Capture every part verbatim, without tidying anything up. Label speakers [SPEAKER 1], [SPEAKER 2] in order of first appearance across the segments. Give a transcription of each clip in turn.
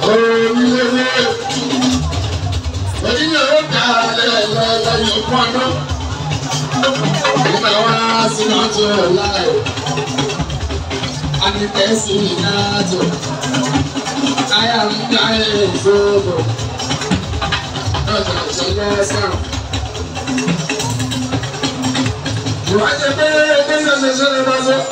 [SPEAKER 1] orílẹ̀-èdè oníyàwó kàlẹ́ lẹ́yìn pọ́nú ìgbà wá sí mọ́tò láì anìkẹ́sì náàtò táyà ń dá èzòbò lọ́jà ìṣẹ́jẹ́ sàn. ìwádìí pé ẹgbẹ́ ìṣẹ̀ṣẹ̀ lè máa sọ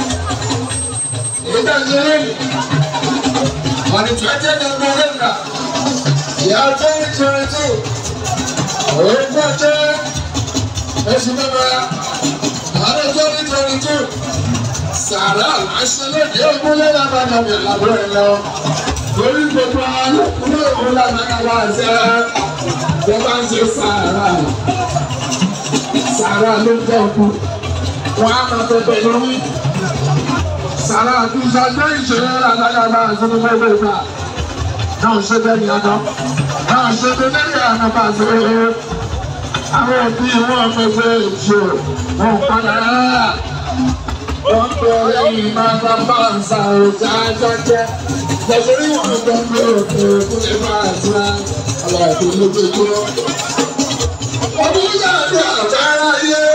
[SPEAKER 1] ìgbà ìṣẹ̀lẹ̀ on the twentieth of November, year twenty twenty-two, ọ̀rọ̀ jẹ́ oṣù mẹ́fà, ọdún twenty twenty-two, sàrà àṣẹlẹ̀dì ògúnlẹ̀ lábàdàn mi àbúrò ẹ̀ lọ. Lórí gbogbo alùpùpù òun làbàdàn wà ṣe tó bá ń ṣe sàrà. Sàrà ló ń tẹ̀ kú, wọ́n á máa tẹ̀tẹ̀ lórí. Sàrà àtúnṣe àjọ ìṣẹ̀lẹ̀ àdáyà máa ń sọ́dún mẹ́fẹ́ ìgbà. Náà ṣe bẹ́ẹ̀ni ọjọ́. Náà ṣe bẹ́ẹ̀ni àná bá ṣe é. Àwọn òbí wọn fẹ́fẹ́ ìṣòro. Wọ́n padà rárá. Wọ́n pè lẹ́yìn máa bá bá ń sa òjá jẹ́jẹ́. Lọ́sọ̀rí wọn gbọ́ pé òkè òkú lè bá àdúrà. Ọlọ́ọ̀kú ló gbé kúrò. Ọdún yàrá bí àtàrà yé.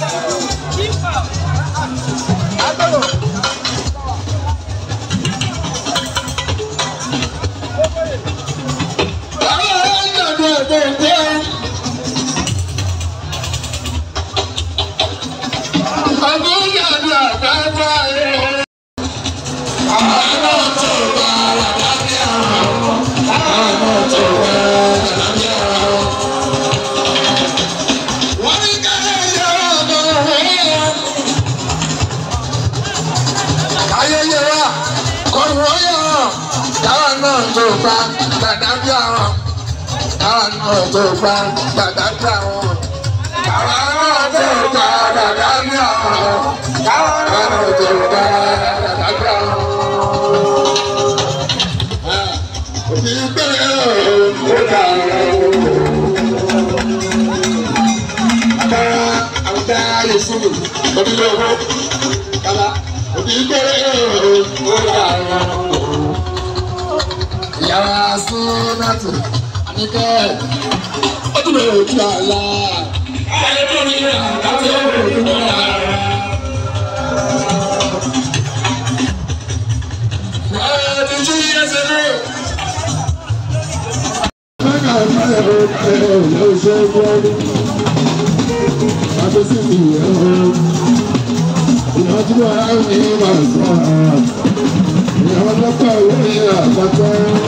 [SPEAKER 1] Tó gba dàda bí àwọn àwọn náà tó gba dàda bí àwọn àwọn náà tó gba dàda bí àwọn. Òbí gbẹ̀rẹ̀ ó dà àbára àwùjá lè fún òbí lọ́wọ́ kálá. Òbí gbẹ̀rẹ̀ ó dà ìyàwó asúnàtò àníkẹ́. Ọdún mẹ́rin ojú àlá. Ayélujára ní àti ọ̀rọ̀ ojú àlá. Ẹ̀ẹ́dì jí ẹsẹ̀ náà. Mẹ́ta ìfẹ́ ẹ̀rọ ló ṣe é gbọ́dọ̀. Àtúnṣe ti yẹ̀ ọ́. Ìrántí wà á ní màsà. Ìyàwó lọ́pọ̀ ìwé àpáta.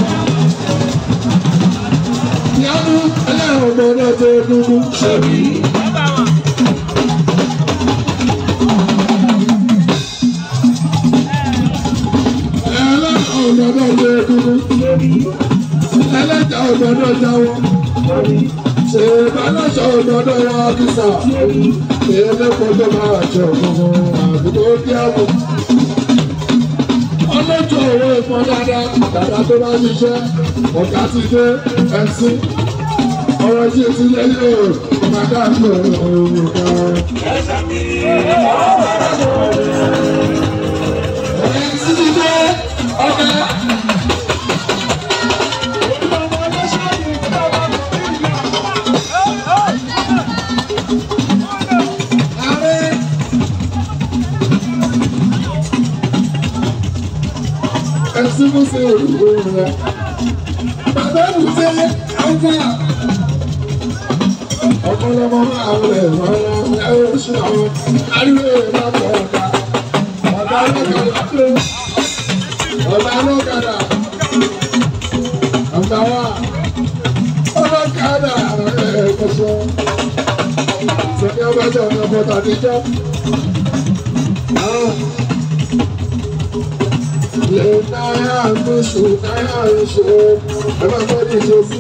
[SPEAKER 1] Yanu ẹlẹ́rìn ọ̀gbọ̀n tó dúdú ṣẹ́bí. Ẹlẹ́rìn ọ̀gbọ̀n tó dúdú ṣẹ́bí. Ẹlẹ́jà ọ̀gbọ̀n tó jáwọ́. Ṣèbálàṣọ ọ̀gbọ̀n tó wá kísà. Ẹlẹ́pọ̀ tó máa jẹ ọ̀gbọ̀n àbúkọ́ bí àbò. Ọlọ́jọ́ owó ìfọ́n dáadáa, dàda tó bá ṣiṣẹ́, ọ̀gá ti dé ẹ̀sìn. Ọ̀rọ̀ tí o ti lẹ́yìn o, màdá mi ò rò ká. Ọ̀rẹ́ ti ti dé ọ̀gá. Ẹ̀sìn mú sí òrùlé rẹ̀. Bàbá mi tẹ́ ọ̀gá. Ọ̀pọ̀lọpọ̀ máa wọlé ìrànlọ́ ẹ̀rọ ṣe àwọn ariwo ìrànlọ́ ọ̀gá. Ọ̀gá lọ́kadà pé ọ̀gá lọ́kadà. Ọ̀gá wa ọlọ́kadà ẹ̀kọ́ṣọ́. Sọ̀kẹ́ ọbàjọ́ ọ̀nà bọ̀tà níjọ́. Lè náírà gbóṣù náírà oṣù ẹ máa gbọ́ ní ìṣòfin.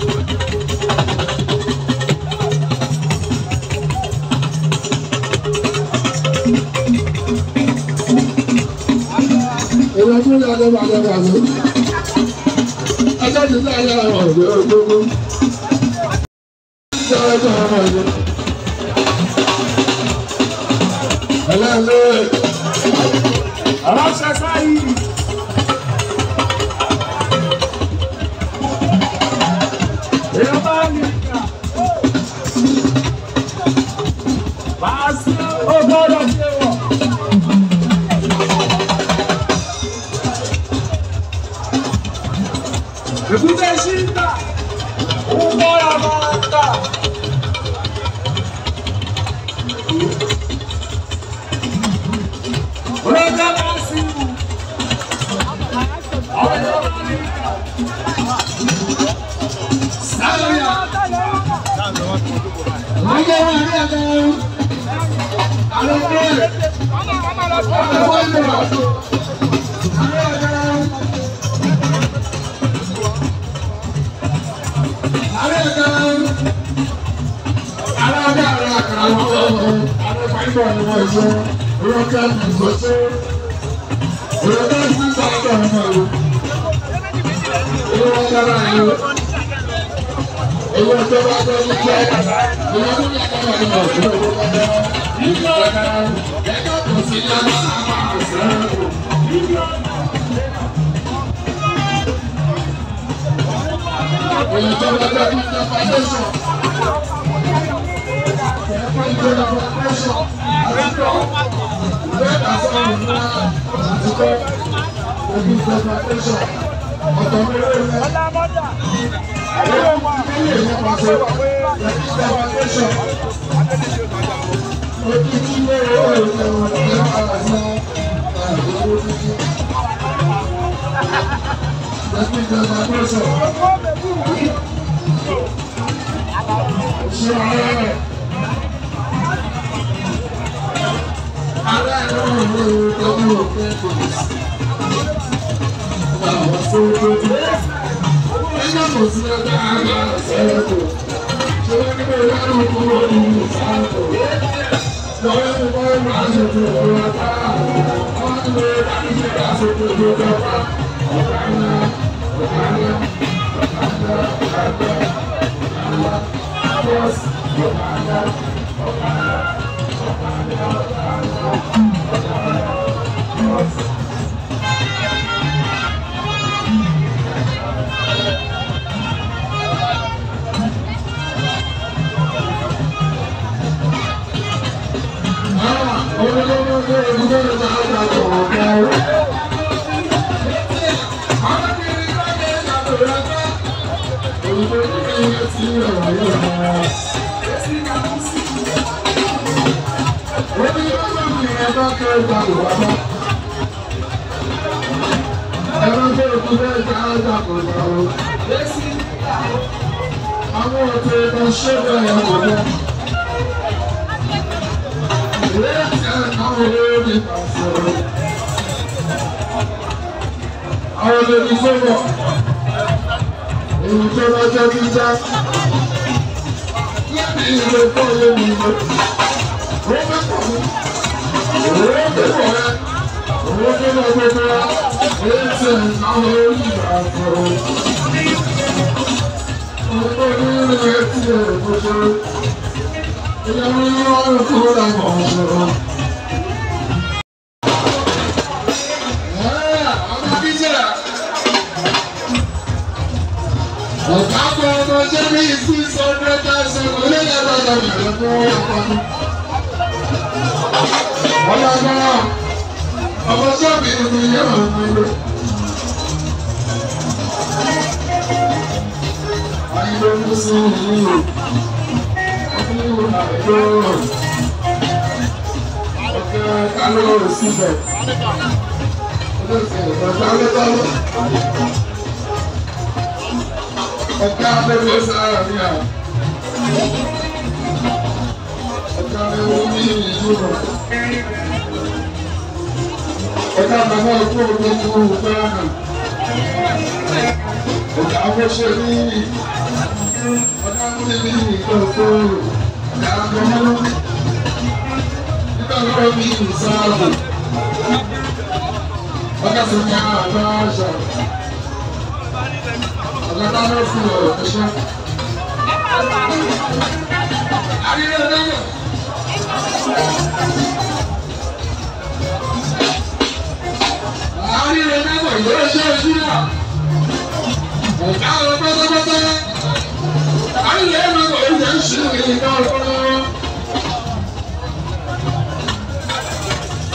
[SPEAKER 1] Èmi ọdún ní ọdún bàbá bàbá mi. Ọjọ́ ìdílé ayé àwọn ọ̀dọ́ gbogbo. Ṣé ọjọ́ ọmọ ìlú? Ẹlẹ́lẹ́. Aláṣẹ sáyé. Èkúté ṣíńtà, ó mọ́ra máa ń tà. Olóńgbò máa ń sìn. Àwọn ìjọba ní ìta. Sáyà. Ọjọ́ wọn ní ẹ̀ka ẹ̀rú. Àwọn ọmọ rẹ̀. Àwọn ọmọ rẹ̀.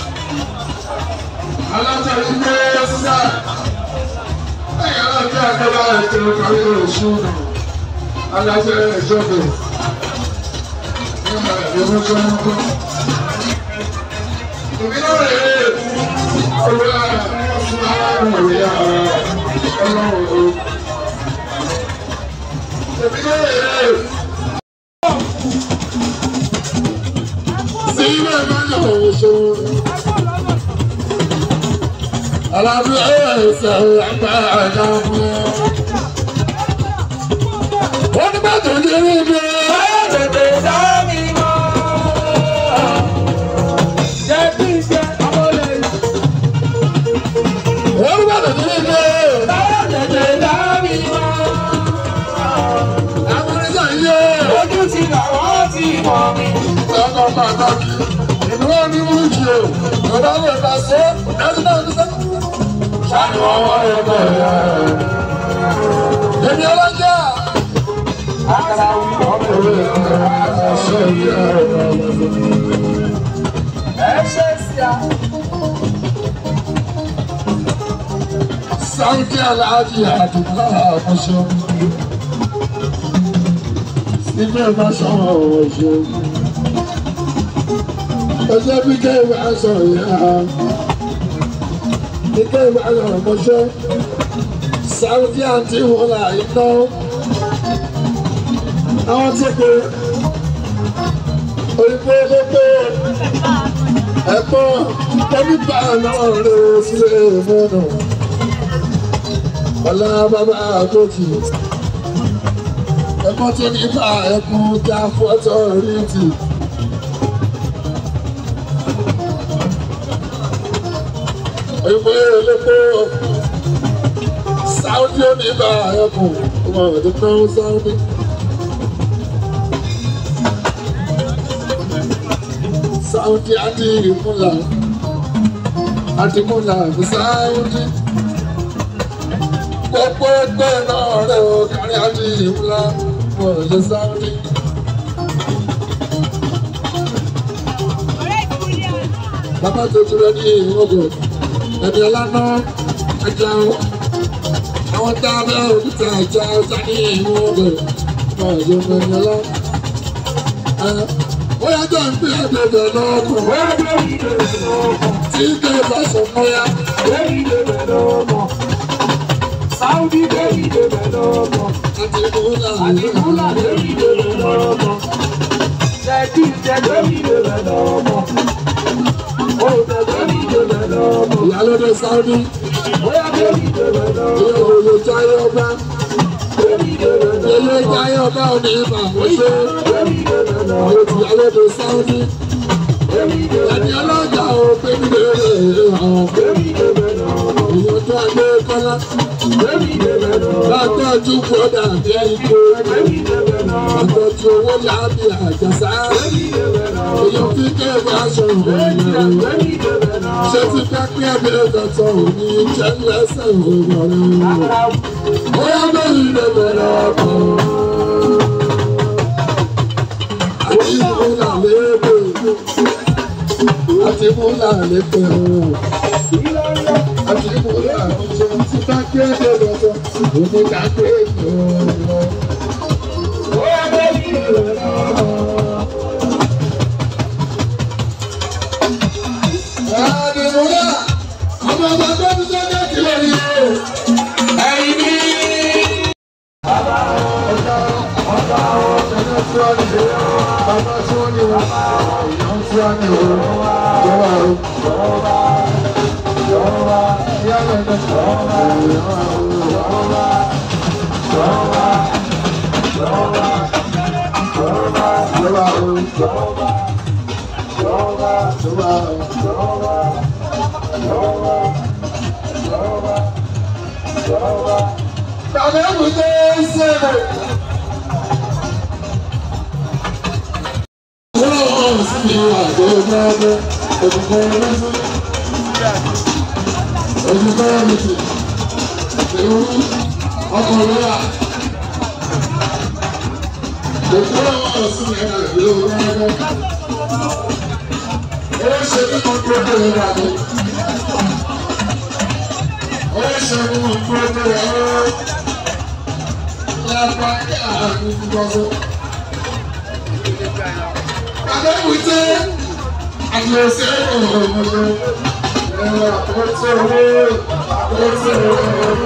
[SPEAKER 1] Alájà ilé sísá, ẹ̀yà alájà àgbẹ̀wò ẹ̀jẹ̀ kárí oṣù náà alájẹ ìjọba nígbà ìdíwọ́ tó ń kọ́. Èmi náà rè é ọ̀rọ̀ ọ̀sùn aláàrùn òye ọlọ́run o. Èmi náà rè é. Sí ilé ìbáyọ̀ oṣù. Alábí ẹ̀ẹ́sẹ̀ àgbà àjà fún ẹ. Wọ́n ní bàtà ní ilé ìgbé. Báyọ̀ tètè dá mi mọ́. Jẹ́ kí n jẹ́ ọmọ lẹ́yìn. Wọ́n ní bàtà ní ilé ìgbé. Báyọ̀ tètè dá mi mọ́. Àwọn oníṣẹ́ yìí. Ojú ti là wọ́n ti mọ̀ mi. Ọkọ̀ pàtàkì. Ìdúró ní wújì o. Ọ̀dọ́ lè ta sí. Ẹni náà ní sẹ́kọ̀ọ́. Ṣáàlù ọwọ́ ẹgbẹ́ rẹ̀. Èmi ọlọ́jà. Àkàrà wí ọmọ rẹ̀ ẹ̀ṣẹ̀ yẹ ẹ̀ṣẹ̀ sí a. Sáúdí aláàjì àdùnnà àmọ́ṣọ́. Síbẹ̀ má sọ̀rọ̀ ọ̀ṣọ́. Ọjọ́ bí kéwì á sọ̀rọ̀ yá. Ike ìbára ọmọṣẹ́ Sáúdí àti ìwọ̀lá iná àwọn tí pé òyìnbó gbogbo ẹ̀kọ́ tẹ́bíbà náà rẹ̀ sílé mọ́nà ọ̀la bàbá àgójì ẹ̀kọ́ tí nípa ẹ̀kún já fọ́tọ̀ rí tì. Ìwé olóko Sáúdí oníbà ẹkùn ọmọ ọdún náà Sáúdí. Sáúdí àti ìmúlà àti ìmúlà ní Sáúdí. Gbogbo ẹgbẹ́ náà rẹ̀ ó kárí àti ìmúlà wọ̀ ọ̀dọ̀ Sáúdí. Bàbá tuntun rẹ̀ ní ìwọ̀gọ̀. Ẹni ọlọ́nà ẹja àwọn tá a bẹ òkúta ẹja ọjà ní ìlú ọbẹ̀ náà yóò mọ ẹni ọlọ́. Ó yá jẹ́ ìpín ẹ̀dẹ̀dẹ̀ lọ́kùn. Ó yá jẹ́ ìpín ẹ̀dẹ̀dẹ̀ lọ́kùn. Tí ike ìbáṣọ mọ́yá. Bẹ́ẹ̀ni ìdèbẹ̀ lọ́kùn. Sáúdí bẹ́ẹ̀ni ìdèbẹ̀ lọ́kùn. Àti ìmúlà àti ìmúlà bẹ́ẹ̀ni ìdèbẹ̀ lọ́kùn. Ṣẹ́kí ṣẹ́ bẹ́ẹ̀ni ìdèbẹ̀ lọ́kùn. Ìyálóde Sáúdí, ìyòwò jáyé ọba, ilé jáyé ọba òní ìbà wọ́ṣẹ́, ìyálóde Sáúdí, ẹni ọlọ́jà òpin nílé àwọn ìyọ̀tọ̀ àgbẹ̀ kọ́lá, látọ̀jú bọ́dà bí ikú, látọ̀jú owó láàbì àjàsá, èèyàn fi kéèké aṣọ ìròyìn ṣé ti fẹ́ pín ẹ̀mí ẹ̀dọ̀tọ̀ òní jẹ́ lẹ́sẹ̀ òwúrọ̀ ó yá lórí ilé bẹ̀rẹ̀ ọkọ̀ àti ìmúlà lébè àti ìmúlà lébè àti ìmúlà lébè ti fẹ́ pín ẹ̀mí ẹ̀dọ̀tọ̀ òní ká pé ìmúlò ó yá lórí ilé bẹ̀rẹ̀ ọkọ̀. Àdìmúlà ọmọ ọba tó ti sọ́jà kìlọ̀ ni o. Ẹyin ní. Bàbá ọ̀gá ọ̀gá ọ̀gá tí wọ́n ní o. Bàbá tí wọ́n ní o. Ìyàn tí wọ́n ní o. Jọba o. Jọba. Jọba. Ìyá lẹ́nu. Jọba. Jọba. Jọba. Jọba. Jọba. Jọba o. Jọba. Jọba. Jọba o. Tàbí ẹ̀mùdé ṣe é. Wọ́n sì àgbẹ̀ ọ̀gbẹ́ òdùnkún ẹlẹ́sìn. Òdùnkún ẹlẹ́sìn. Ìrú ọkùnrin rà. Òkúrò wọn sì ẹ̀ka ìlú ọ̀gbẹ́. Ó ṣe ní kọ́ńtò rẹ̀ ní. Ó ṣe ní kọ́ńtò rẹ̀. pa ní gbogbo. Bàbá ìwúté àti ọ̀sẹ̀ ọ̀gbọ̀gbọ̀ ẹ̀rọ àpótí owó àpótí owó.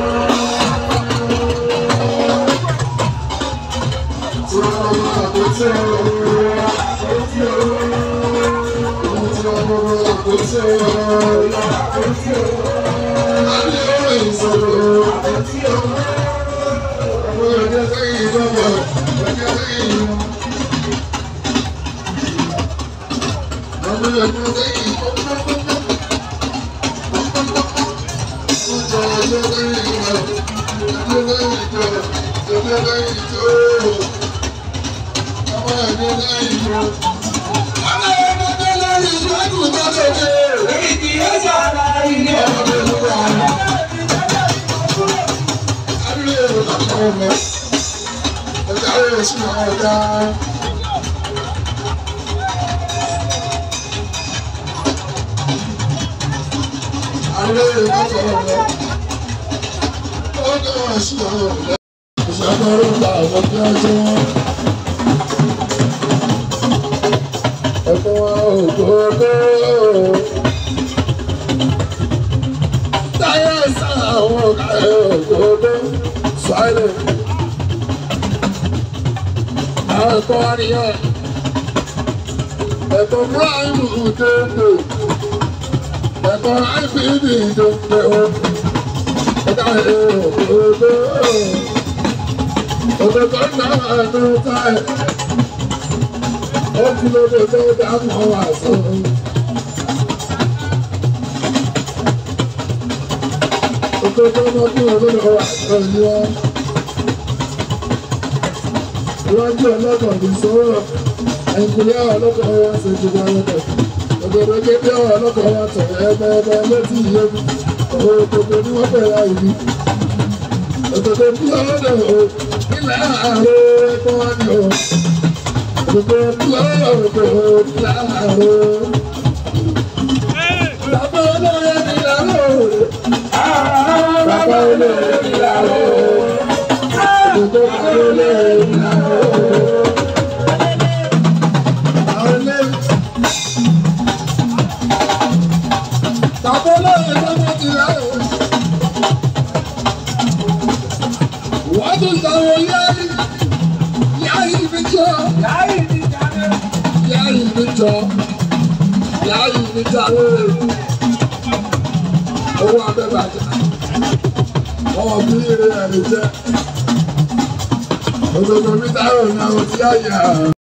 [SPEAKER 1] Tí wọ́n bá àpótí owó àpótí owó. Tí wọ́n bá àpótí owó àpótí owó. Àbí ọ̀rọ̀ ìṣòro àpótí owó. Ọmọ ẹ̀jẹ̀ sẹ́yìn ìjọba ẹ̀jẹ̀ sẹ́yìn ìjọba. Ọmọ ẹ̀jẹ̀ sẹ́yìn ìjọba. Ẹ̀kọ́ Bíráìmù Dèndé, ẹ̀kọ́ Áìfìdì Dèndé o, ẹ̀ka òdòdó, òdòdó náà ló táì, ó kí lóde tó dámọ̀ wá sọ. Òdòdó náà kí òdòdó wá sọ yọ. Iwájú ọlọ́kọ̀ kì í sọ̀rọ̀. Ẹ̀kúnlé ọlọ́kọ̀ wa ṣe ti wá lọ́kọ̀. Òdòdó kéde ọlọ́kọ̀ wa tọ̀ ẹgbẹ́ ẹgbẹ́ létí ìyé mi. Òdòdó ni wọ́n bẹ̀rẹ̀ àìní. Òdòdó bí ọlọ́dọ̀ o, ilẹ̀ àárọ̀ ẹ̀kọ́ wa ni o. Òdòdó bí ọlọ́dọ̀ o, ilẹ̀ àárọ̀. Bàbá olóyè ni ìlànà o. Bàbá olóyè ni ìlànà o. Òdòdó bàbá olóyè ni ìlànà o. Yàrá mi jáwé owó abẹ́bàjẹ́ ọmọ bí ire ẹ̀rí jẹ́ òdòdó mi dáhùn ní àwọn tí a yà.